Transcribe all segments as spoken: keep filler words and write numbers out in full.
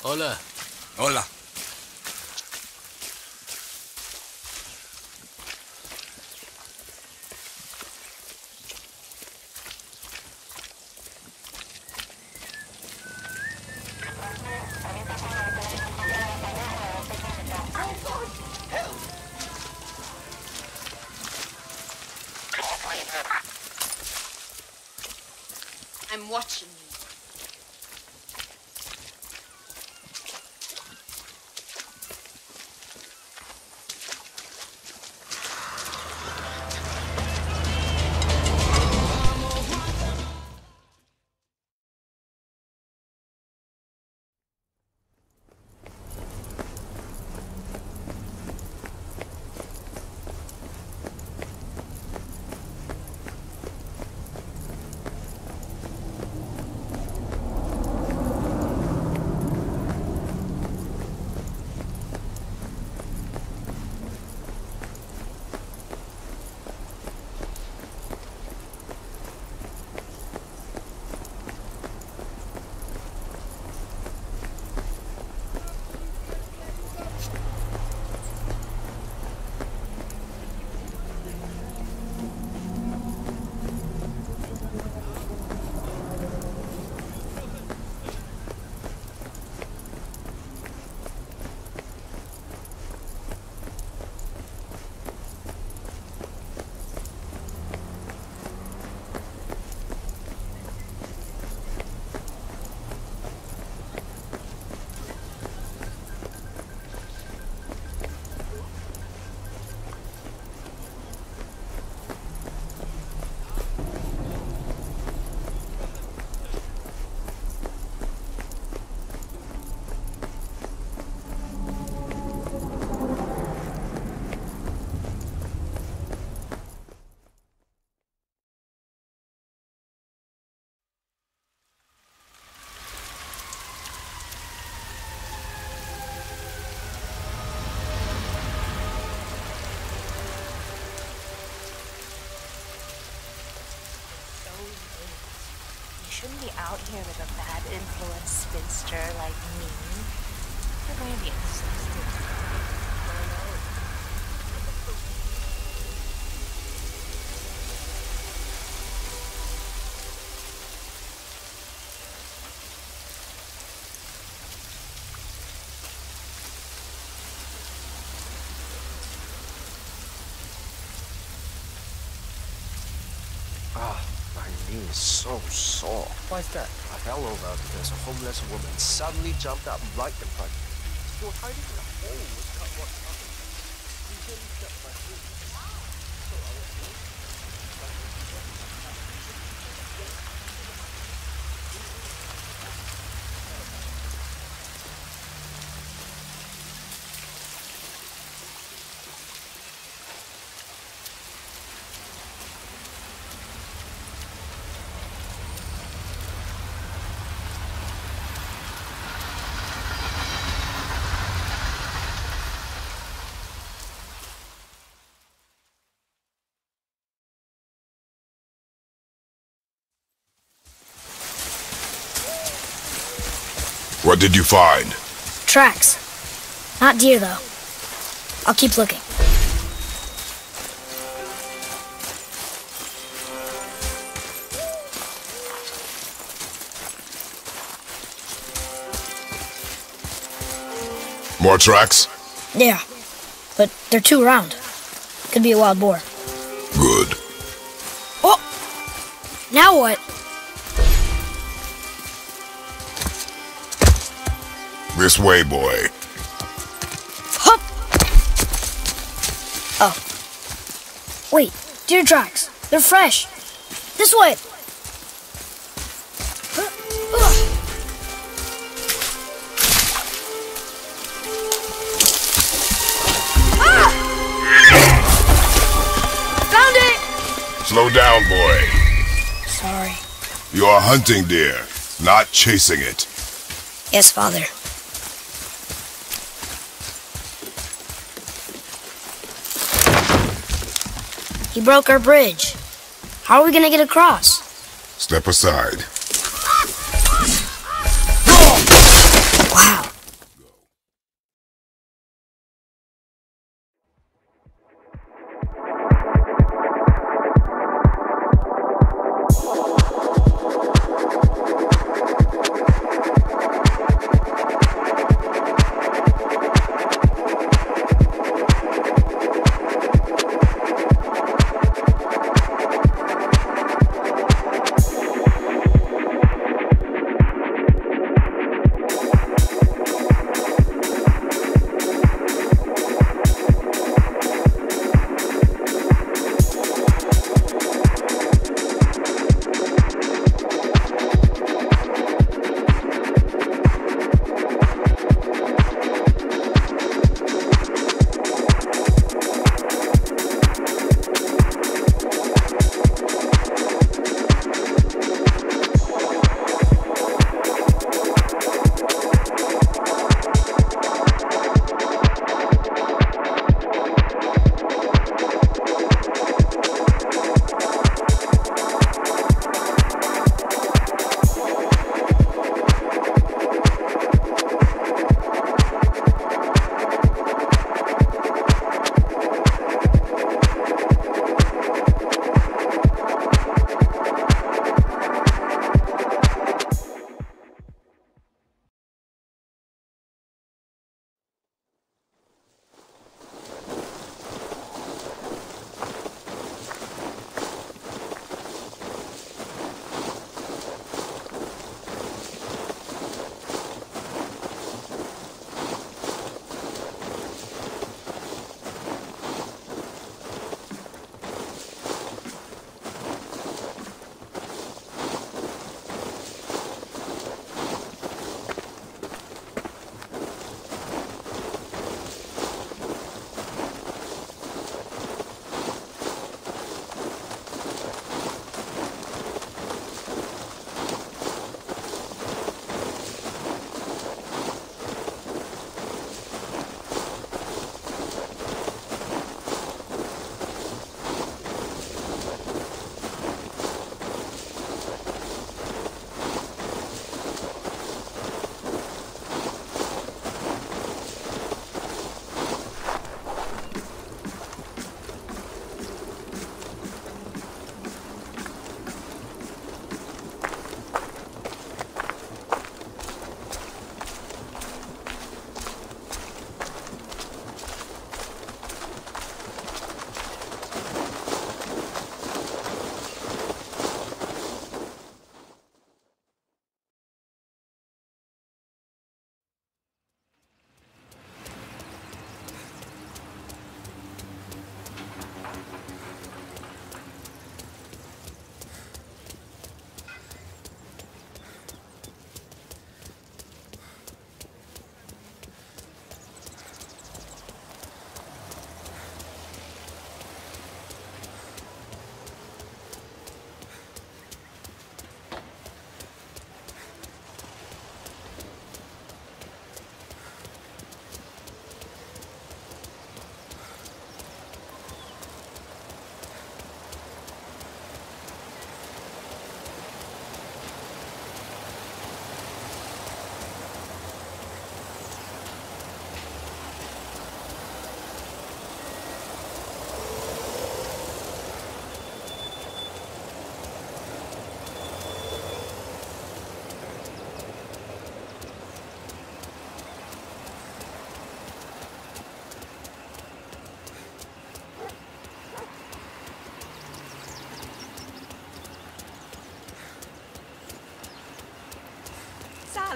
Hola. Hola. I'm watching you. Shouldn't be out here with a bad influence spinster like me. You're going to be exhausted. Ah. My knee is so sore. Why's that? I fell over because a homeless woman suddenly jumped up right in front of me. She was hiding in a hole with cardboard covers. She didn't get my food. So I was What did you find? Tracks. Not deer, though. I'll keep looking. More tracks? Yeah, but they're too round. Could be a wild boar. Good. Oh! Now what? This way, boy. Hup! Oh. Wait, deer tracks. They're fresh. This way! Ah! Found it! Slow down, boy. Sorry. You are hunting deer, not chasing it. Yes, Father. He broke our bridge. How are we gonna get across? Step aside. Wow,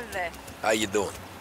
How you doing?